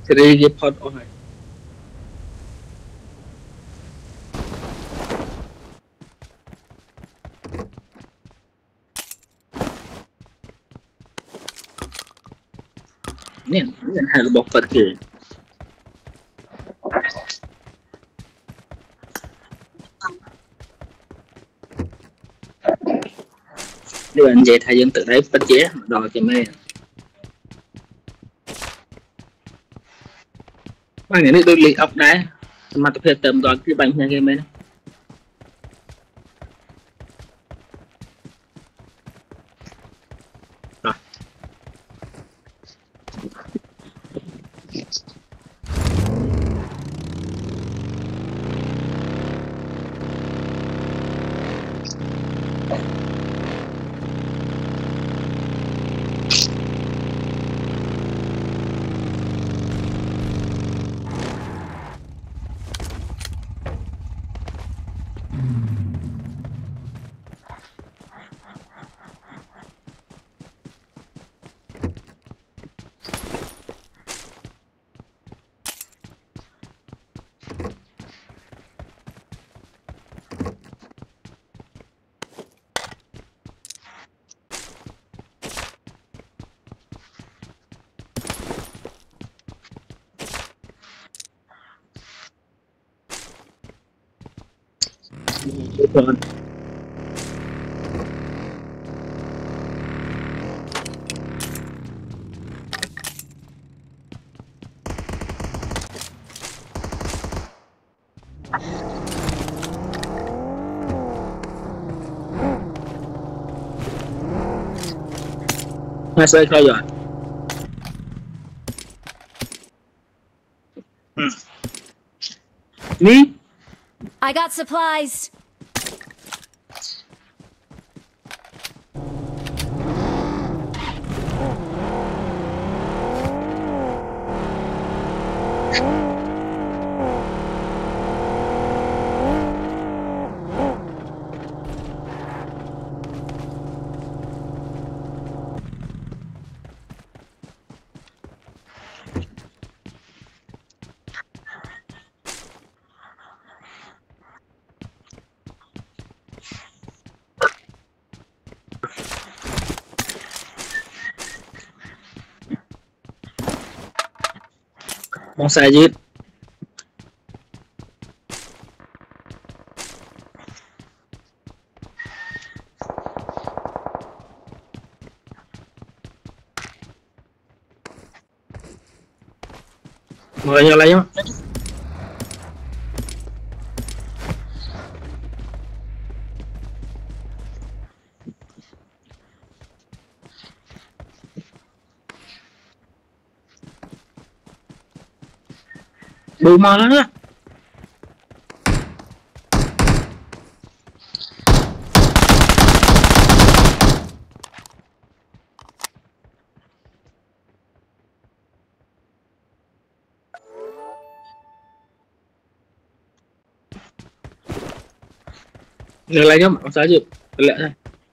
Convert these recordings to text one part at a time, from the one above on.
Three cái pod ở này nè hai là bọc vật kì nếu anh vậy thầy dân tự đấy bắt chế đòi cho mê bác này đôi lì ốc đá mà tôi phải tầm gọi cái bánh nha game ấy rồi rồi hai xây coi rồi ní I got supplies. không sai gì mời nhau lấy đủ mà nữa người lấy nhá không sai gì lẹ này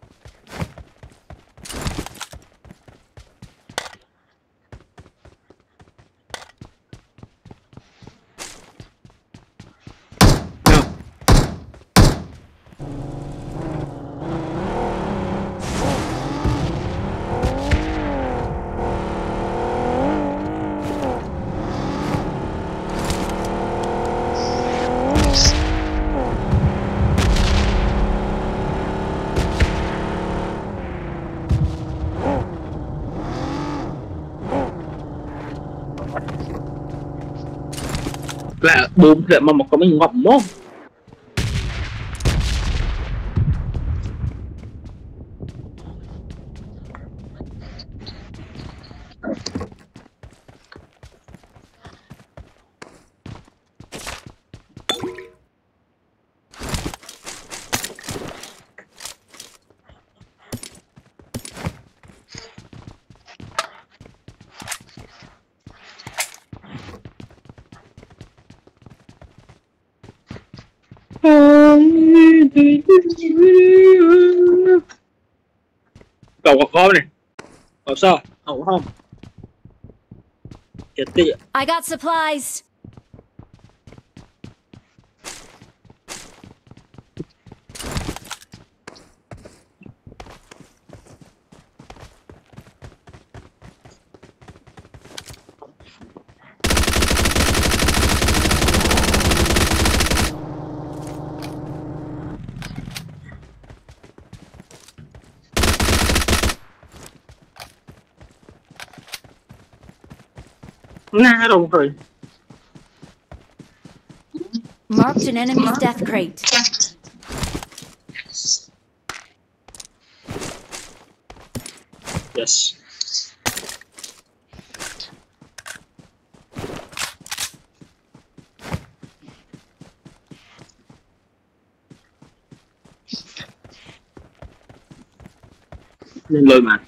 là boom thì mà một cái mình ngọc mốt cậu có con này cậu sao cậu không chết tiệt. I got supplies. Na rồi rồi. Marked an enemy's death crate. Yes. Lên lôi mà.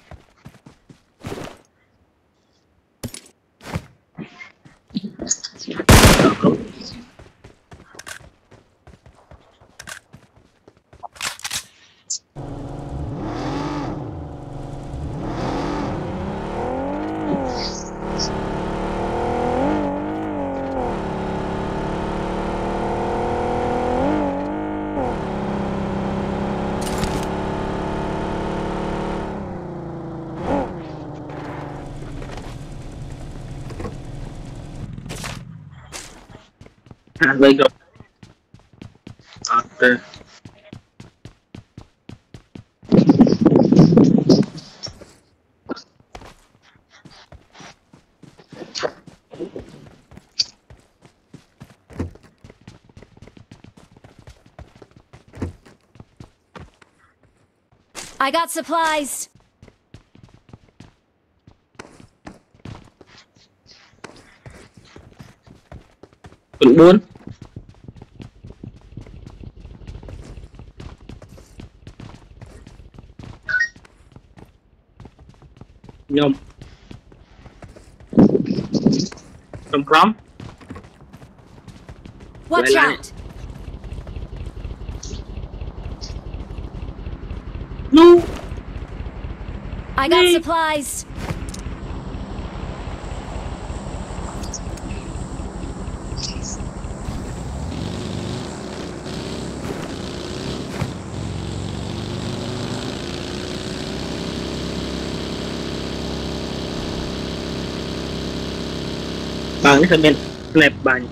Đây rồi. Ok. I got supplies. Quận 4. Nhôm. Trong prom. Watch lại. out. No. I got supplies. Bằng cái bên snap bằng.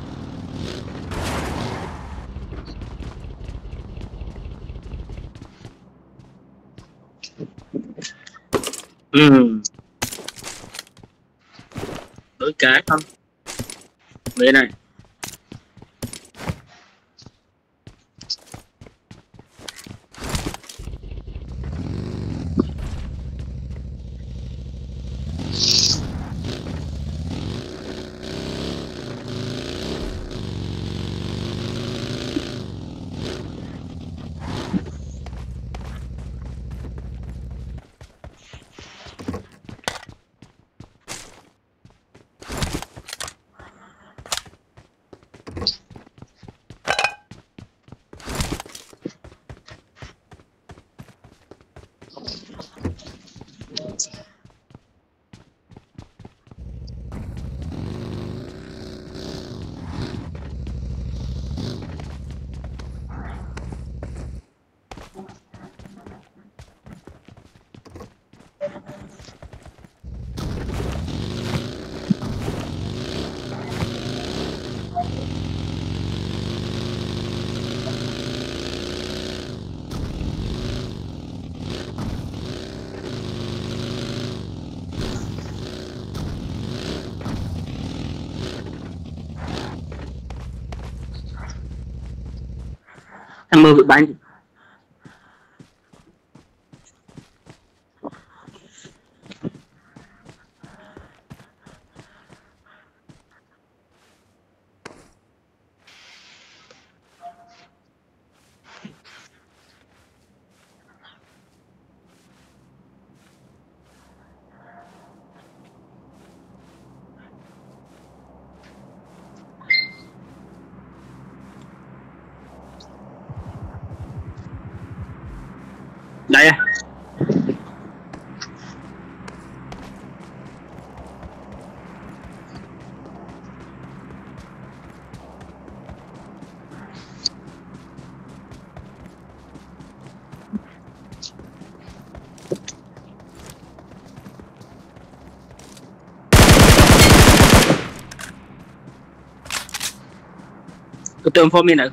Đối cái không về này. Em mơ bị bánh. Đây à. Tôi tôm form đi nữa.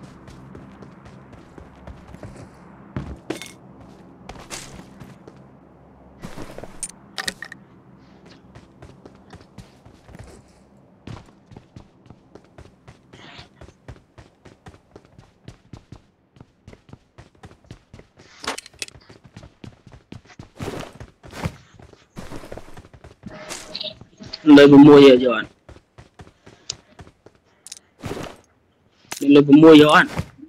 Lời mua giờ rồi. Lời mua rồi.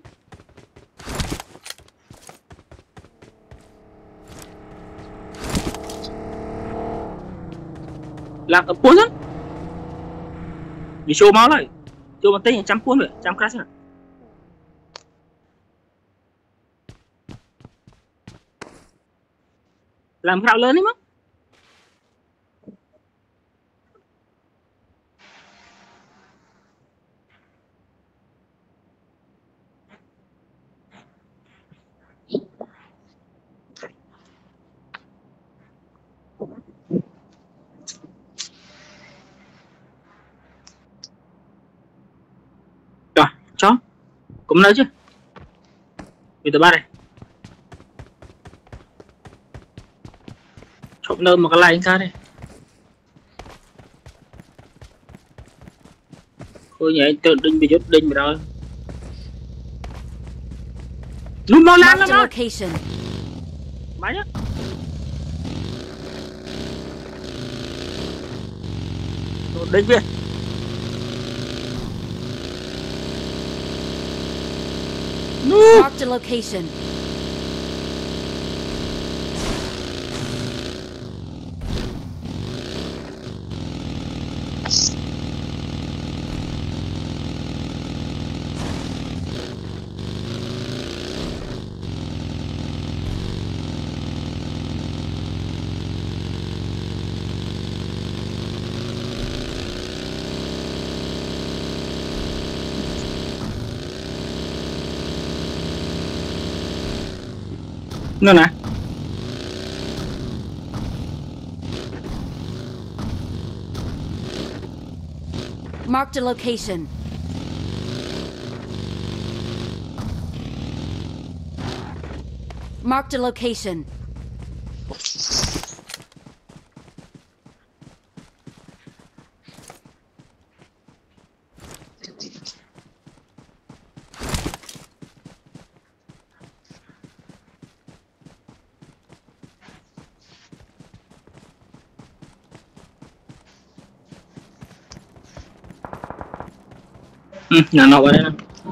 Làm ở cuốn á. Vì show máu lại. Show một tên trăm cuốn rồi, trăm crash rồi. Làm crowd lớn đấy mà. Rồi, cho. Cũng nói chứ. Vì tờ ba đây. Chọn nơi một cái like ra đây. Thôi nhảy tự đinh bị chút đinh vào rồi. Luôn mau lan lắm đó. Máy á. Rồi đinh về. Marked a location. Nữa nè. Marked a location. Marked a location. Nhà nọ ở đây nè.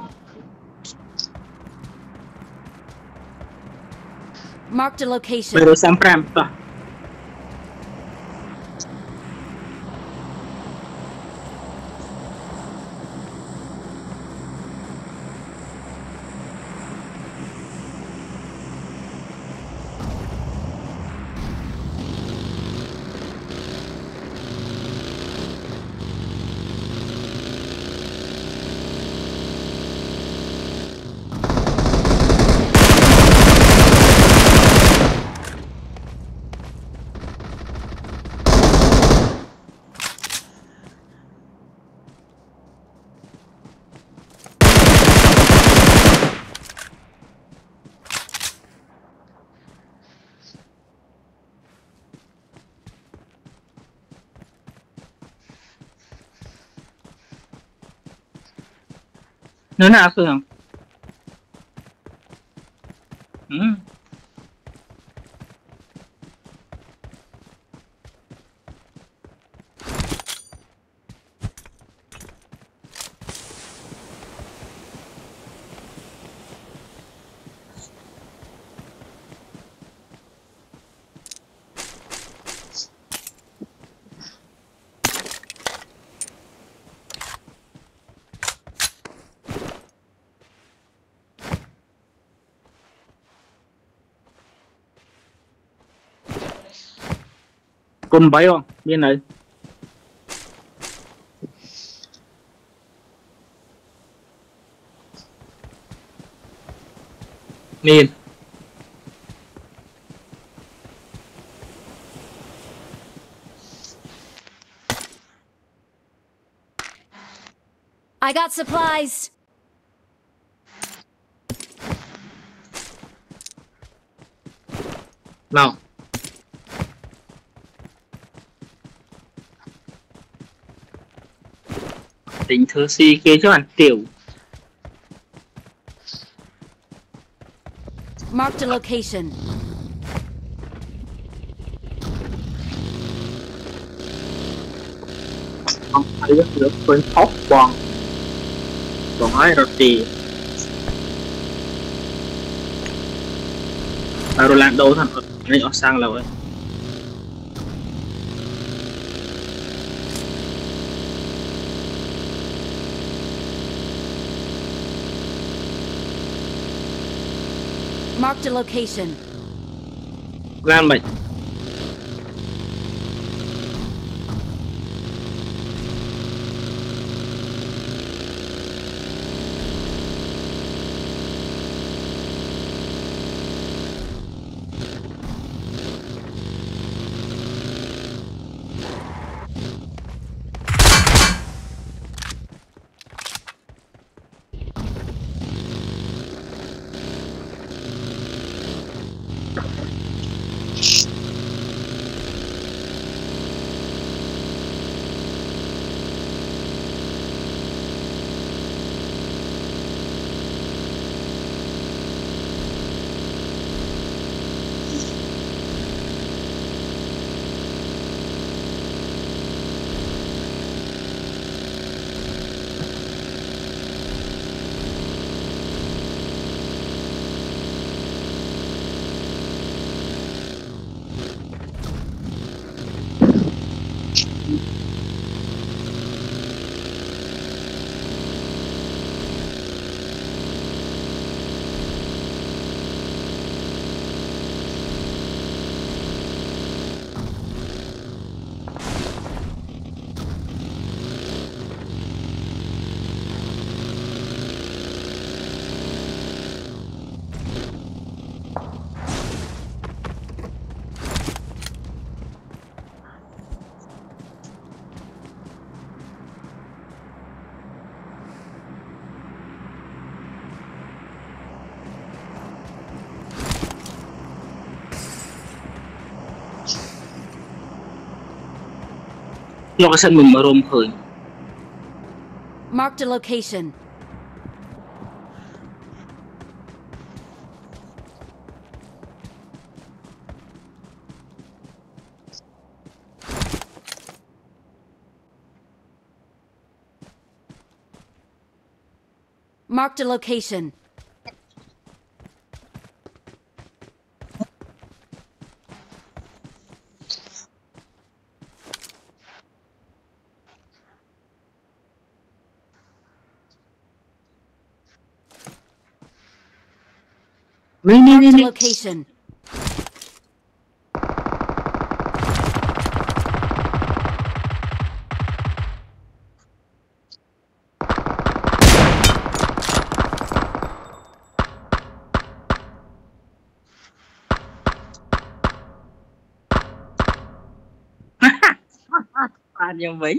Marked a location. Bây giờ xem prem tỏ. Nữa nào Phương? Cùng bay không? Bên này. Nhìn. I got supplies. nào tính thứ si kia cho bạn tiểu. Marked a location. Không thấy được quên khóc bòn còn ai rồi thì rồi làm đâu thằng này ở sang lầu ấy. Marked a location. Lan mày nó có sân mình mà rôm khởi. Marked a location. Marked a location. Marked a location. Pan yang vậy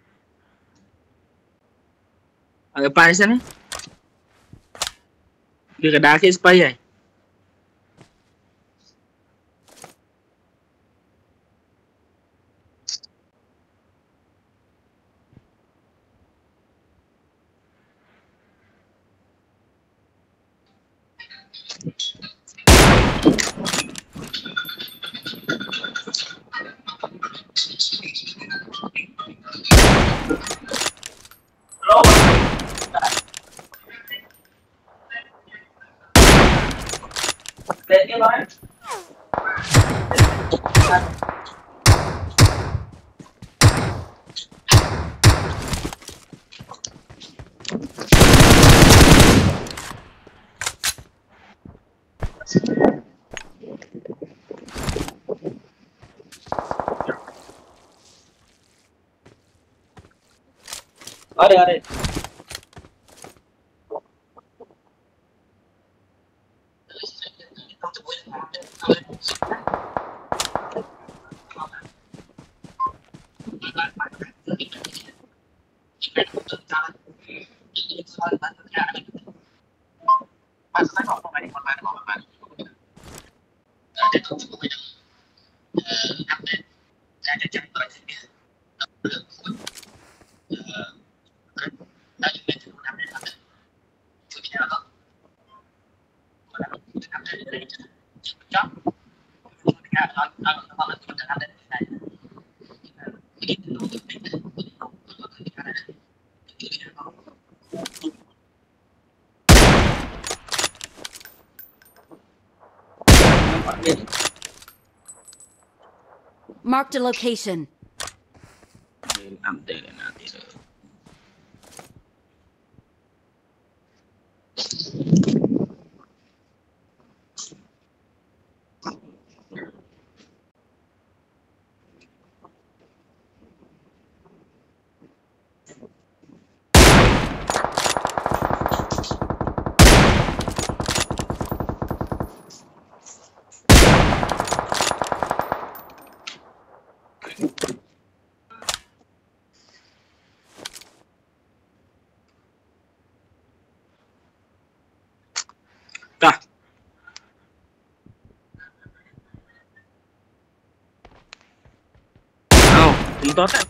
ở pan sân ấy đi cái đá cái space này Tên cái nói ở đây Marked a location. Cả. Tính tốt đấy.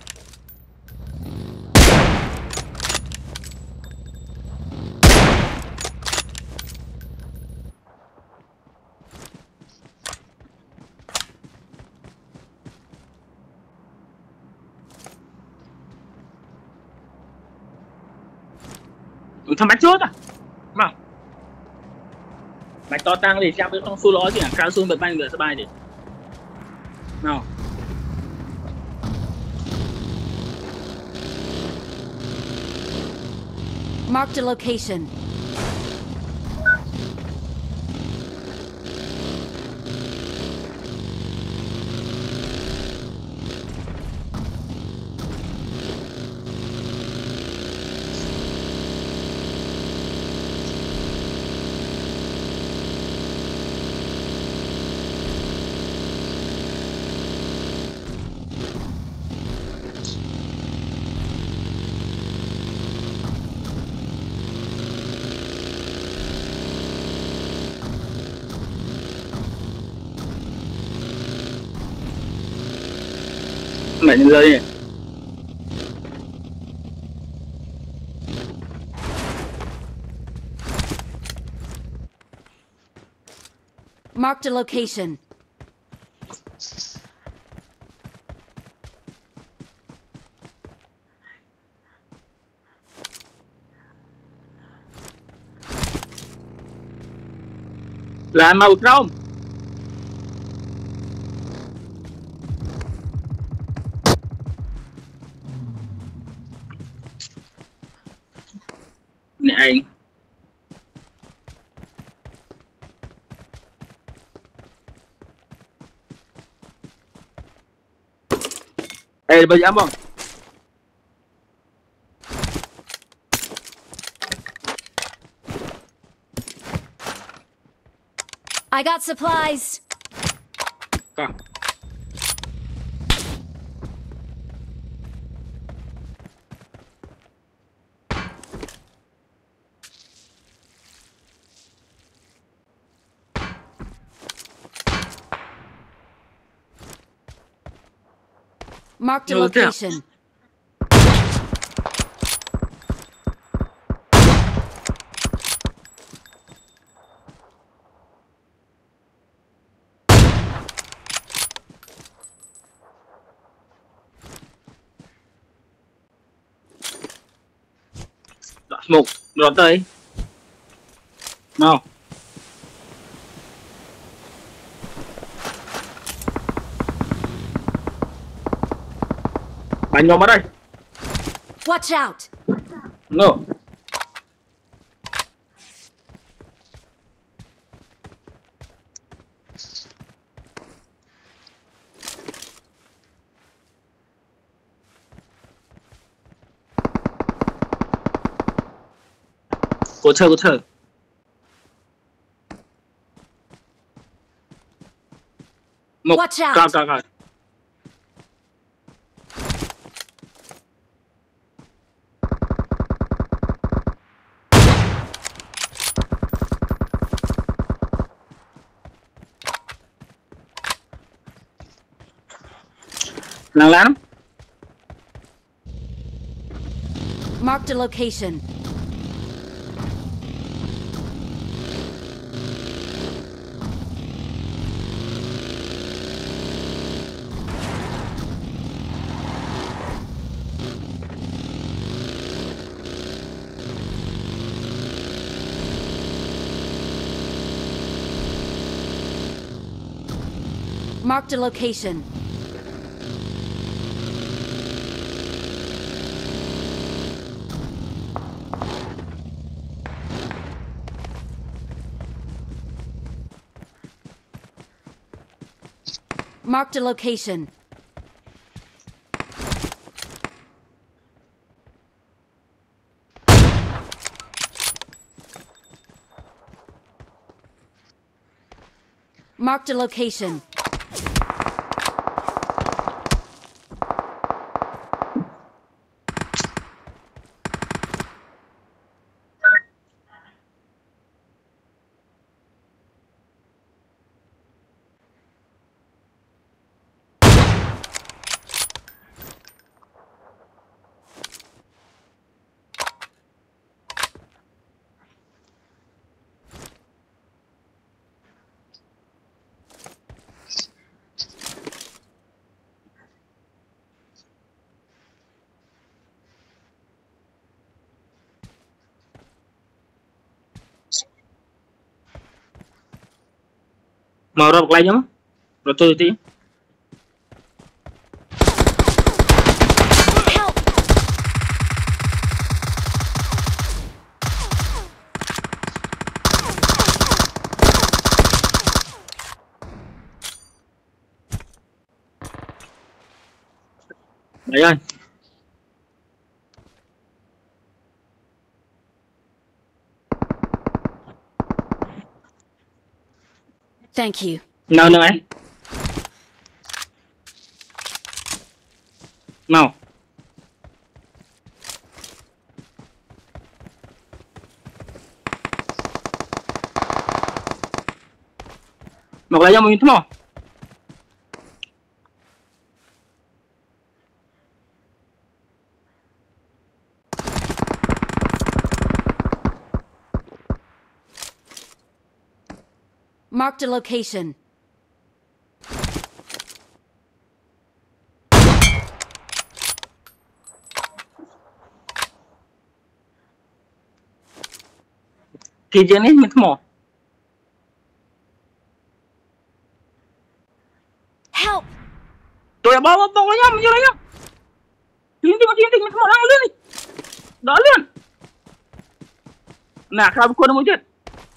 Thằng bánh chốt à? Mà bánh to tăng thì xem cái con su ló gì à? Cao su bật banh vừa sắp bay đi. Nào. Marked a location. Mẹ nhìn rơi đi. Marked a location. Là màu không? Nè anh. Ê, bây giờ không? I got supplies. Có. Marked a location. Một rồi tới nào bánh nhóm ở đây. Watch out. No. Cô chờ một Watch out. cao Lang. Marked a location. Marked a location. Marked a location. Marked a location. Mau rob lagi mah? Roto itu. Ayan. Thank you. Nào nữa ấy. Nào. Một lại cho mình thua. Marked a location. Kỳ jenis mình thua. Help! Tôi bawa pokoknya menjulanya. Tinting mình thua lang luôn đi. Đó luôn. Nah, kalau aku ada mujud.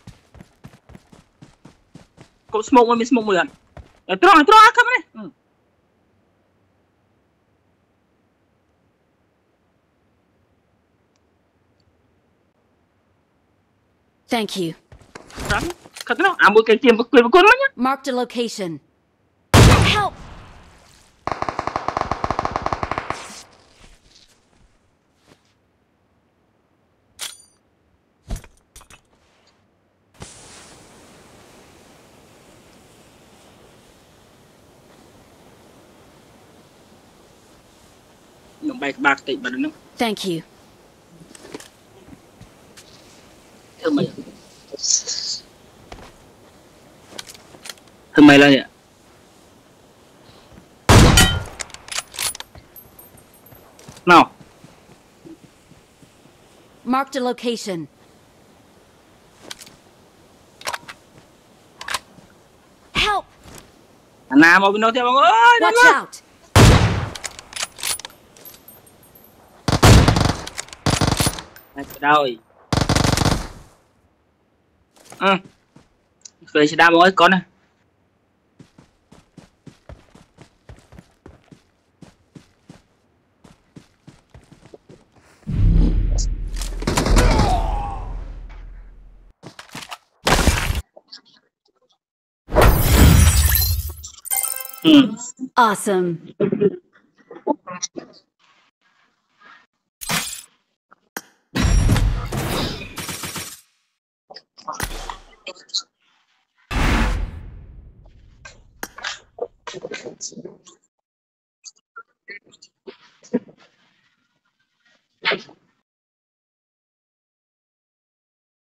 Kau smoke mo yan. Terang akam ni. Thank you. Kata no, ambil kecil bekul namanya. Marked a location. Help! Thank you. Mày là gì? Nào. Marked a location. Help! Nào mau bên theo bông ơi. Watch out. Rồi. Về sẽ đam ơi con này. Awesome.